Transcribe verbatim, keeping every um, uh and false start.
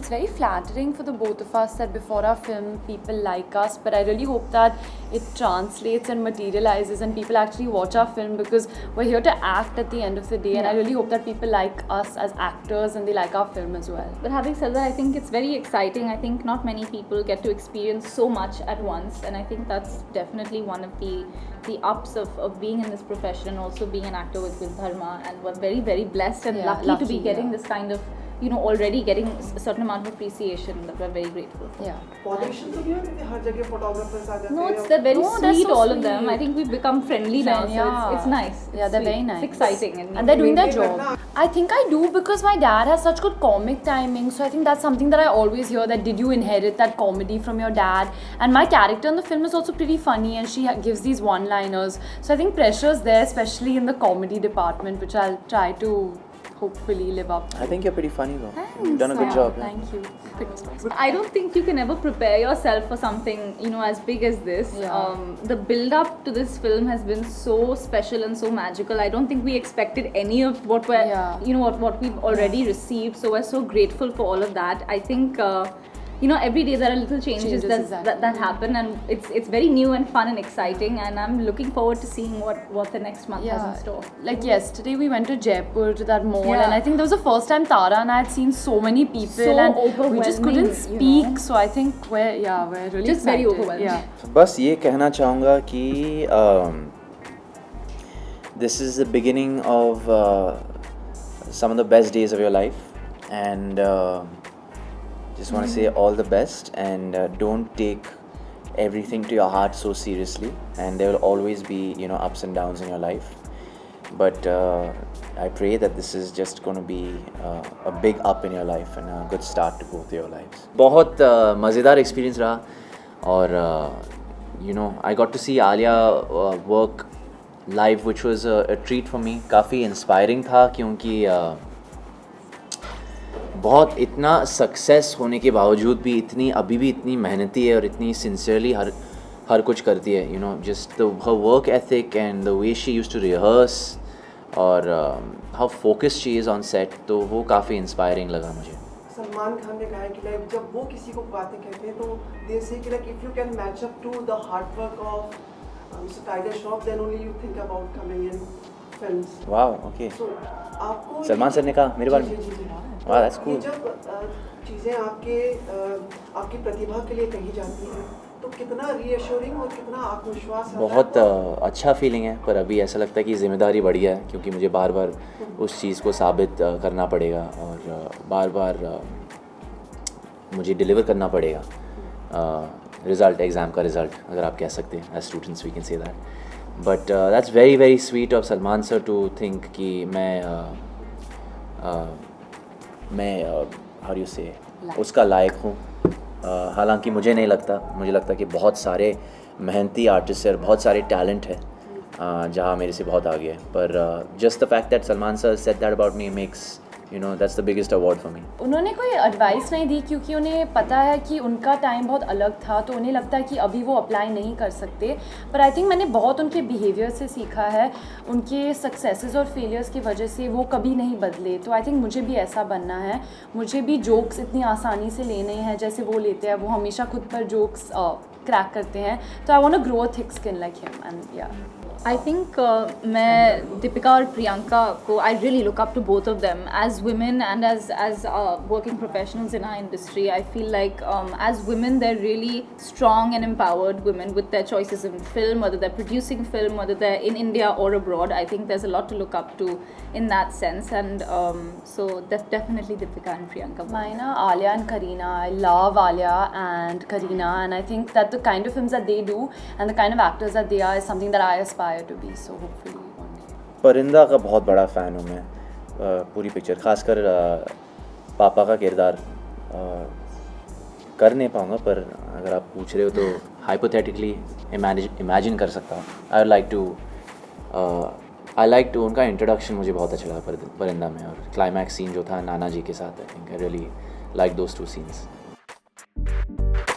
it's very flattering for the both of us that before our film people like us, but I really hope that it translates and materializes and people actually watch our film, because we're here to act at the end of the day, yeah. and I really hope that people like us as actors and they like our film as well. But having said that, I think it's very exciting. I think not many people get to experience so much at once, and I think that's definitely one of the the ups of, of being in this profession and also being an actor with, with Dharma, and we're very very blessed and yeah, lucky, lucky to be getting yeah. this kind of, you know, already getting a certain amount of appreciation that we're very grateful for. Yeah. No, it's they're very no, sweet, so all sweet. of them. I think we've become friendly now, so yeah. it's, it's nice. It's yeah, they're sweet. very nice. It's exciting. And, and they're doing their job. I think I do because my dad has such good comic timing, so I think that's something that I always hear, that did you inherit that comedy from your dad? And my character in the film is also pretty funny and she gives these one-liners. So I think pressure's there, especially in the comedy department, which I'll try to hopefully live up to. I think you're pretty funny though. Thanks. You've done a good yeah, job. Thank yeah. you. I don't think you can ever prepare yourself for something, you know, as big as this. Yeah. Um, the build-up to this film has been so special and so magical. I don't think we expected any of what we're, yeah. you know, what, what we've already yeah. received. So we're so grateful for all of that. I think, uh, you know, every day there are little changes, changes that, exactly. that that happen, and it's it's very new and fun and exciting. And I'm looking forward to seeing what what the next month yeah. has in store. Like yesterday we went to Jaipur to that mall, yeah. and I think that was the first time Tara and I had seen so many people, so and we just couldn't speak. You know? So I think we're yeah we're really just excited. very overwhelmed. Yeah. बस ये कहना चाहूँगा कि um, this is the beginning of uh, some of the best days of your life, and uh, just want to say all the best, and uh, don't take everything to your heart so seriously, and there will always be, you know, ups and downs in your life, but uh, I pray that this is just going to be uh, a big up in your life and a good start to both your lives. बहुत uh, मज़ेदार experience रहा, और uh, you know, I got to see Alia uh, work live, which was a, a treat for me. काफ़ी inspiring था, क्योंकि uh, बहुत इतना success होने के बावजूद भी इतनी अभी भी इतनी मेहनती है और इतनी सिंसियरली हर हर कुछ करती है, you know, just the her work ethic and the way she used to rehearse, और how focused she is on set, तो वो काफ़ी इंस्पायरिंग लगा मुझे. सलमान खान ने कहा है कि लाइक जब वो किसी को बातें कहते हैं तो दे से कि like if you can match up to the hard work of mister Tiger Shroff, then only you think about coming in films. Wow, okay. So आपको सलमान सर ने कहा मेरे बारे में. वाह, दैट्स कूल. जब चीज़ें आपके आपकी प्रतिभा के लिए कही जाती हैं तो कितना रीअश्योरिंग और कितना आत्मविश्वास है? बहुत अच्छा फीलिंग है, पर अभी ऐसा लगता है कि जिम्मेदारी बढ़ी है, क्योंकि मुझे बार बार उस चीज़ को साबित करना पड़ेगा और बार बार मुझे डिलीवर करना पड़ेगा. रिज़ल्ट, एग्ज़ाम का रिज़ल्ट अगर आप कह सकते हैं, as students we can say that. But that's very very sweet of Salman sir to think कि मैं uh, uh, मैं हाउ यू से उसका लायक हूँ. uh, हालांकि मुझे नहीं लगता, मुझे लगता कि बहुत सारे मेहनती आर्टिस्ट हैं और बहुत सारे टैलेंट है uh, जहाँ मेरे से बहुत आगे है, पर just the fact that Salman sir said that about me makes, you know, that's the biggest award for me. उन्होंने कोई एडवाइस नहीं दी, क्योंकि उन्हें पता है कि उनका टाइम बहुत अलग था, तो उन्हें लगता है कि अभी वो अप्लाई नहीं कर सकते. पर आई थिंक मैंने बहुत उनके बिहेवियर से सीखा है, उनके सक्सेसेस और फेलियर्स की वजह से वो कभी नहीं बदले. तो आई थिंक मुझे भी ऐसा बनना है, मुझे भी जोक्स इतनी आसानी से लेने हैं जैसे वो लेते हैं. वो हमेशा खुद पर जोक्स क्रैक करते हैं, तो I want to grow a thick skin like him. And या I think uh, मैं दीपिका और प्रियंका को I really look up to both of them as women and as as uh, working professionals in our industry. I feel like um, as women they're really strong and empowered women with their choices in film, whether they're producing film, whether they're in India or abroad. I think there's a lot to look up to in that sense, and um, so def definitely Deepika and Priyanka. Mine are Alia and Kareena. I love Alia and Kareena, and I think that the kind of films that they do and the kind of actors that they are is something that I aspire to be, so hopefully one day. परिंदा का बहुत बड़ा fan हूँ मैं, पूरी picture, खासकर पापा का किरदार कर नहीं पाऊँगा, पर अगर आप पूछ रहे हो तो हाइपोथेटिकली इमेजिन इमेजिन कर सकता हूँ. I like to I like to उनका इंट्रोडक्शन मुझे बहुत अच्छा लगा परिंदा में, और क्लाइमैक्स सीन जो था नाना जी के साथ, I think I really like those two scenes.